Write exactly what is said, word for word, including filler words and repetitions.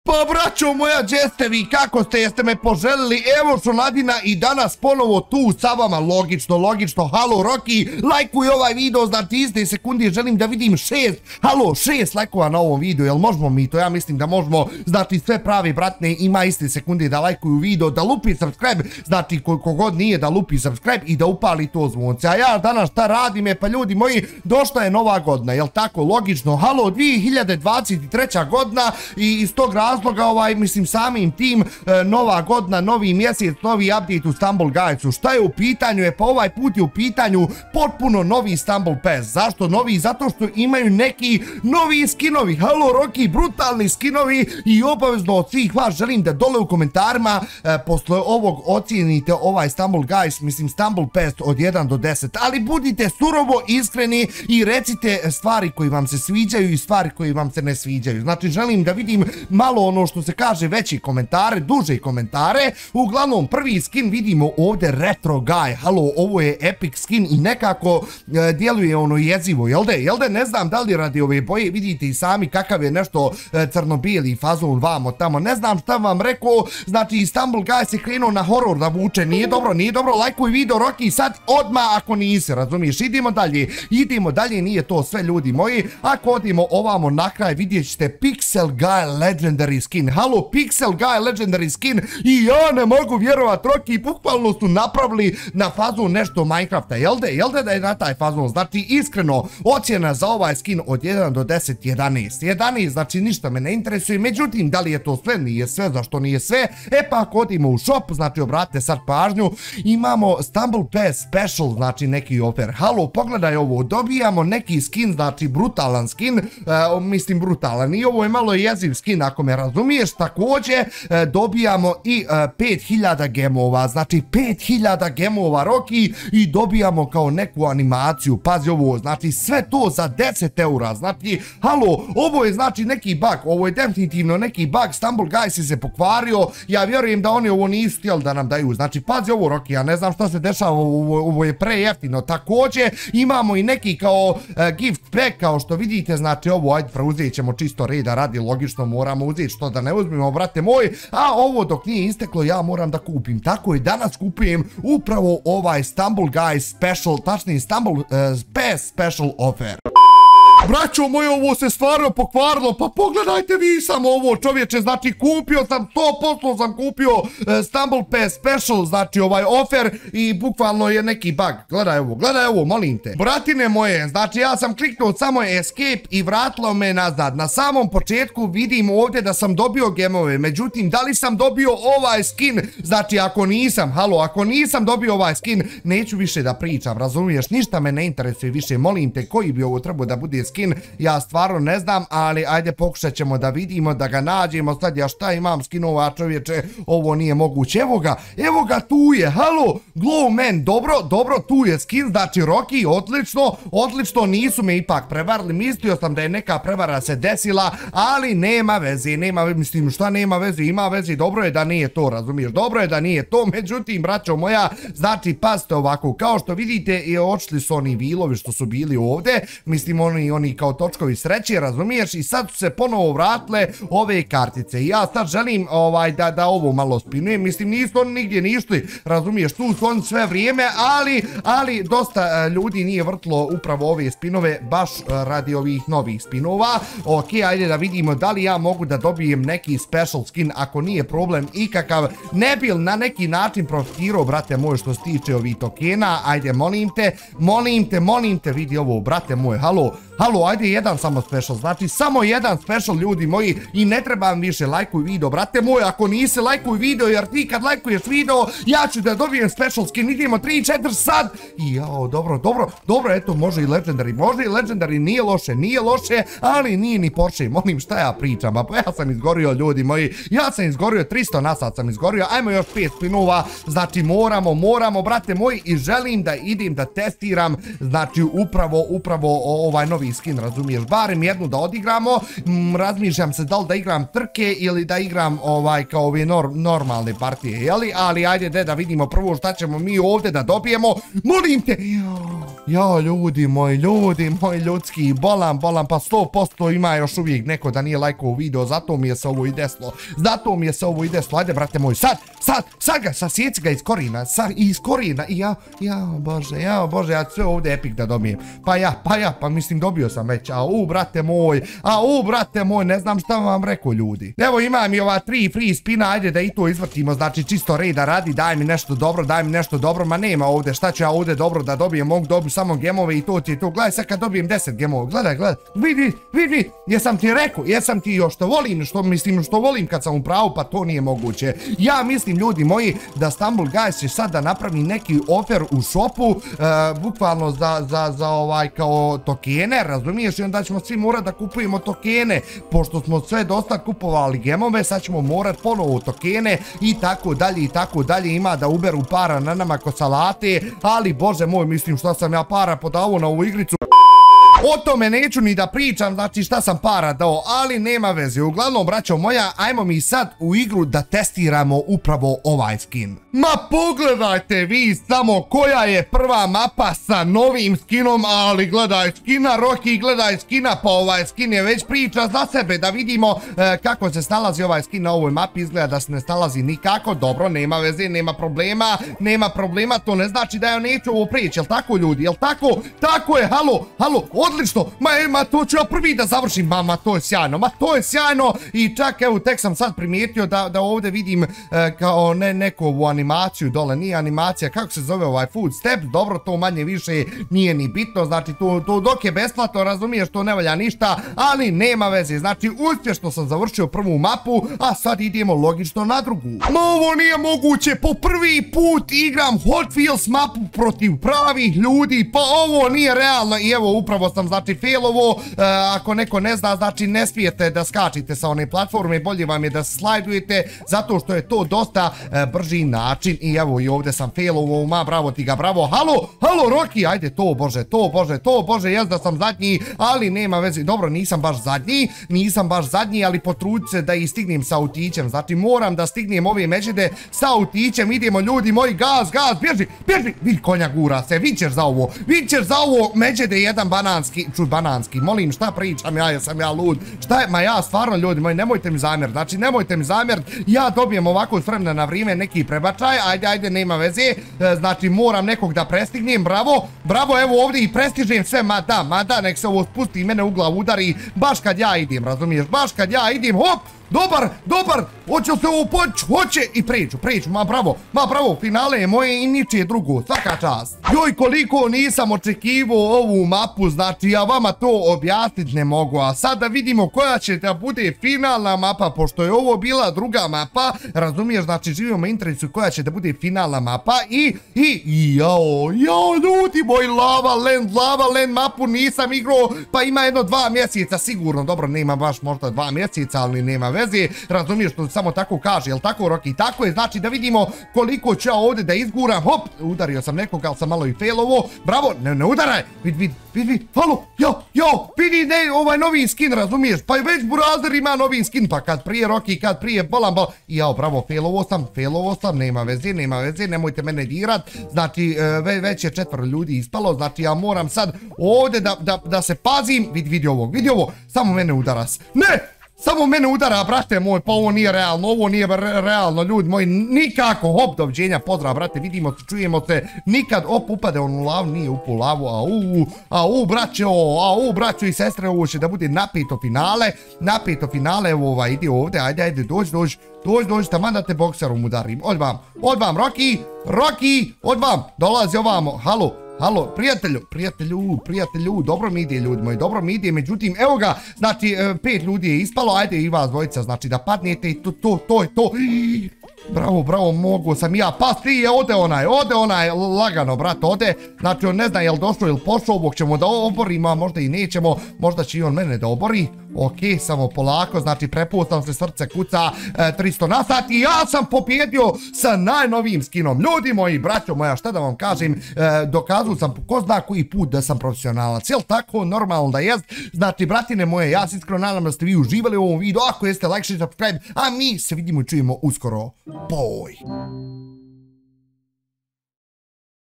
Pa braćo moja, gdje ste vi, kako ste, jeste me poželili, evo Šonadina i danas ponovo tu sa vama, logično, logično, halo Roki, lajkuj ovaj video, znači iste sekundi želim da vidim šest, halo, šest lajkova na ovom videu, jel možemo mi to, ja mislim da možemo, znači sve pravi bratne, ima iste sekundi da lajkuju video, da lupi subscribe, znači kogod nije da lupi subscribe i da upali to zvonce, a ja danas šta radim je, pa ljudi moji, došla je nova godina, jel tako, logično, halo, dvije hiljade dvadeset treća godina i iz tog razloga, ovaj, mislim, samim tim, e, nova godina, novi mjesec, novi update u Stumble Guysu. Šta je u pitanju? Je pa ovaj put je u pitanju potpuno novi Stumble Pass. Zašto novi? Zato što imaju neki novi skinovi. Halo Roki, brutalni skinovi i obavezno od svih vas želim da dole u komentarima e, posle ovog ocijenite ovaj Stumble Guys, mislim Stumble Pass od jedan do deset, ali budite surovo iskreni i recite stvari koji vam se sviđaju i stvari koji vam se ne sviđaju. Znači želim da vidim malo ono što se kaže veći komentare, duže komentare. Uglavnom prvi skin vidimo ovdje Retro Guy, halo, ovo je epic skin i nekako e, djeluje ono jezivo, jel de, jel de, ne znam da li radi ove boje, vidite i sami kakav je nešto e, crno-bijeli fazon vamo tamo, ne znam šta vam rekao, znači Stumble Guy se krenuo na horor da vuče, nije dobro, nije dobro, lajkuj video Roki sad odmah ako nisi, razumiješ, idemo dalje, idemo dalje, nije to sve ljudi moji, ako odimo ovamo na kraj vidjet ćete Pixel Guy Legendary skin, halo, Pixel Guy Legendary skin i ja ne mogu vjerovat Roki, bukvalno su napravili na fazon nešto Minecrafta, jel de, jel de da je na taj fazon, znači iskreno ocjena za ovaj skin od jedan do deset, jedanaest, jedanaest, znači ništa me ne interesuje, međutim da li je to sve, nije sve, zašto nije sve, e pa ako odimo u shop, znači obratite sad pažnju, imamo Stumble Pass Special, znači neki offer, halo, pogledaj ovo, dobijamo neki skin, znači brutalan skin, uh, mislim brutalan i ovo je malo jeziv skin ako me razumiješ, također e, dobijamo i e, pet hiljada gemova, znači pet hiljada gemova Roki i dobijamo kao neku animaciju, pazi ovo, znači sve to za deset eura, znači halo, ovo je znači neki bug, ovo je definitivno neki bug, Stumble Guys se pokvario, ja vjerujem da oni ovo nisu htjeli da nam daju, znači pazi ovo Roki, ja ne znam šta se dešava, ovo, ovo je prejeftino, također imamo i neki kao e, gift pack, kao što vidite, znači ovo, ajde preuzet ćemo čisto reda radi, logično moramo uzeti što da ne uzmimo, brate moj, a ovo dok nije isteklo ja moram da kupim, tako i danas kupujem upravo ovaj Stumble Guys Special, tačnije Stumble uh, Pass Special Offer. Braćo moje, ovo se stvarno pokvarilo, pa pogledajte vi samo ovo čovječe, znači kupio sam, sto posto sam kupio uh, Stumble Pass Special, znači ovaj offer i bukvalno je neki bug, gledaj ovo, gledaj ovo, molim te. Bratine moje, znači ja sam kliknuo samo escape i vratilo me nazad, na samom početku vidim ovdje da sam dobio gemove, međutim da li sam dobio ovaj skin, znači ako nisam, halo, ako nisam dobio ovaj skin, neću više da pričam, razumiješ, ništa me ne interesuje više, molim te, koji bi ovo trebao da bude skin, ja stvarno ne znam, ali ajde pokušat ćemo da vidimo, da ga nađemo, sad ja šta imam skinova čovječe, ovo nije moguće, evo ga, evo ga tu je, halo, Glow Man, dobro, dobro, tu je skin, znači Roki, odlično, odlično, nisu me ipak prevarili, mislio sam da je neka prevara se desila, ali nema veze, nema, mislim šta nema veze, ima veze, dobro je da nije to, razumiješ, dobro je da nije to, međutim, braćo moja, znači, pazite ovako, kao što vidite, i očili su oni vilovi što su bili ovdje, mislim, oni, oni kao točkovi sreće, razumiješ, i sad su se ponovo vratile ove kartice i ja sad želim ovaj da, da ovo malo spinujem, mislim nisu oni nigdje nišli, razumiješ, tu su oni sve vrijeme, ali, ali dosta uh, ljudi nije vrtlo upravo ove spinove baš uh, radi ovih novih spinova. Ok, ajde da vidimo da li ja mogu da dobijem neki special skin, ako nije problem ikakav, ne bil na neki način profitirao, brate moj, što se tiče ovih tokena, ajde molim te, molim te, molim te, vidi ovo, brate moj, halo, halo, ajde jedan samo special, znači samo jedan special ljudi moji i ne trebam više, lajkuj video, brate moj, ako nisi lajkuj video, jer ti kad lajkuješ video, ja ću da dobijem special skin, idemo tri četiri sad, i jao, dobro, dobro, dobro, eto, može i legendary, može i legendary, nije loše, nije loše, ali nije ni Porsche, molim šta ja pričam, pa ja sam izgorio ljudi moji, ja sam izgorio, tristo na sat sam izgorio, ajmo još pet spinova, znači moramo, moramo, brate moji, i želim da idem da testiram, znači upravo, upravo ovaj novi skin, razumiješ, barem jednu da odigramo, mm, razmišljam se da li da igram trke ili da igram ovaj kao ove nor normalne partije, jeli, ali ajde de da vidimo prvo šta ćemo mi ovdje da dobijemo, molim te, jao. Ja, ljudi moji, ljudi moji ljudski, bolam, bolam, pa sto posto ima još uvijek neko da nije lajkovo video, zato mi je se ovo i desilo, zato mi je se ovo i desilo, ajde brate moj, sad, sad, sad ga, sad sjeci ga iz korina, sad iz korina, i ja, ja, bože, ja, bože, ja sve ovdje epic da dobijem, pa ja, pa ja, pa mislim dobio sam već, a u, brate moj, a u, brate moj, ne znam šta vam rekao ljudi, evo imam i ova tri free spina, ajde da i to izvrtimo, znači čisto reda radi, daj mi nešto dobro, daj mi nešto dobro, ma nema ovdje, šta ću ja ovdje dobro da dobijem, mogu dobiti samo gemove i to ti je to, gledaj sad kad dobijem deset gemova, gledaj, gledaj, vidi, vidi, jesam ti rekao, jesam ti još što volim, što mislim, što volim kad sam u pravu, pa to nije moguće, ja mislim ljudi moji da Stumble Guys će sad da napravi neki ofer u shopu, bukvalno za ovaj kao tokene, razumiješ, i onda ćemo svi morat da kupujemo tokene, pošto smo sve dosta kupovali gemove, sad ćemo morat ponovo tokene i tako dalje i tako dalje, ima da uberu para na nama ko salate, ali bože moj, mislim šta sam ja para podavao na ovu igricu. O tome neću ni da pričam, znači šta sam para dao, ali nema veze. Uglavnom, braćo moja, ajmo mi sad u igru da testiramo upravo ovaj skin. Ma pogledajte vi samo koja je prva mapa sa novim skinom, ali gledaj skina Rocky, gledaj skina, pa ovaj skin je već priča za sebe, da vidimo e, kako se snalazi ovaj skin na ovoj mapi, izgleda da se ne snalazi nikako, dobro, nema veze, nema problema, nema problema, to ne znači da ja neću ovo prijeći, jel tako ljudi, jel tako, tako je, halo, halo, odlično, ma, ma to ću ja prvi da završim, ma, ma to je sjajno, ma to je sjajno i čak evo tek sam sad primijetio da, da ovdje vidim e, kao ne, nekovu animaciju dole, nije animacija, kako se zove ovaj food step, dobro to manje više nije ni bitno, znači to, to dok je besplatno, razumiješ, to ne valja ništa, ali nema veze, znači uspješno sam završio prvu mapu, a sad idemo logično na drugu. Ma ovo nije moguće, po prvi put igram Hot Wheels mapu protiv pravih ljudi, pa ovo nije realno i evo upravo sam znači failovo, e, ako neko ne zna, znači ne smijete da skačite sa one platforme, bolje vam je da slajdujete, zato što je to dosta e, brži način i evo i ovdje sam failovo, ma bravo ti ga, bravo, halo, halo Rocky, ajde to bože, to bože, to bože, jes da sam zadnji, ali nema veze, dobro nisam baš zadnji, nisam baš zadnji, ali potrudit se da i stignem sa autićem, znači moram da stignem ove međede sa autićem, idemo ljudi moji, gaz, gaz, bježi, bježi, vidi konja gura se, vi ćeš za ovo, vi ćeš za ovo međede jedan bananski, čuj bananski, molim šta pričam, ja jesam ja lud, šta je, ma ja stvarno ljudi moji, nemojte mi zamjer, znači nemojte mi zamjer, ja dobijem ovako s vremena na vrijeme neki prebačaj, ajde, ajde, nema veze, znači moram nekog da prestignem, bravo, bravo, evo ovdje i prestižem sve, ma da, ma da, nek se ovo spusti i mene u glavu udari, baš kad ja idem, razumiješ, baš kad ja idem, hop, dobar, dobar, hoće se ovo poći, hoće i preću, preću, ma bravo, ma bravo, finale je moje i ničije drugo, svaka čast. Joj, koliko nisam očekivao ovu mapu, znači ja vama to objasniti ne mogu, a sad da vidimo koja će da bude finalna mapa, pošto je ovo bila druga mapa, razumiješ, znači živimo na interesu koja će da bude finalna mapa i, i, i, jao, jao, ljudi moj, Lava Land, Lava Land mapu nisam igrao, pa ima jedno dva mjeseca sigurno, dobro, nema baš možda dva mjeseca, ali nema veze, razumiješ što samo tako kaže, jel tako Rocky, tako je, znači da vidimo koliko ću ja ovdje da izguram, hop, udario sam nekog, ali sam malo i failovo, bravo, ne, ne udaraj, vid, vid, vid, vid, halo, jo, jo, vidi, ne, ovaj novi skin, razumiješ, pa već Burazer ima novi skin, pa kad prije Rocky, kad prije bolam, bolam, jao, bravo, failovo sam, failovo sam, nema veze, nema veze, nemojte mene dirat, znači, ve, već je četvr ljudi ispalo, znači ja moram sad ovdje da, da, da se pazim, vidi, vidi ovo, vidi ovo, samo mene udaras, ne! Samo mene udara, brate moj, pa ovo nije realno, ovo nije re realno, ljudi moji, nikako, hop, doviđenja, pozdrav, brate, vidimo se, čujemo se, nikad, op, upade on u lavu, nije upu u lavu, a u, a u, braćo, a u, braćo i sestre, ovo će da bude napeto finale, napeto finale, evo, ovaj, idi ovdje, ajde, ajde, dođi, dođi, dođi, dođi, tamo da te bokserom udarim, odvam, odvam, Rocky, Rocky, odvam, dolazi ovamo, halo, halo, prijatelju, prijatelju, prijatelju, dobro mi ide ljudi moji, dobro mi ide, međutim, evo ga, znači, pet ljudi je ispalo, ajde i vas dvojica, znači da padnete i to, to, to je to, bravo, bravo, mogu sam ja pasti, je, ode onaj, ode onaj, lagano, brat, ode, znači on ne zna je li došlo ili pošlo, ovog ćemo da oborimo, a možda i nećemo, možda će i on mene da obori, ok, samo polako, znači prepustam se, srce kuca, e, tristo na sat i ja sam pobjedio sa najnovijim skinom, ljudi moji, braćo moja, šta da vam kažem, e, dokazao sam ko zna koji put da sam profesionalac, jel tako, normalno da jest, znači, bratine moje, ja se iskreno nadam da ste vi uživali u ovom videu, ako jeste, like, share, subscribe, a mi se vidimo i čujemo uskoro. Boj!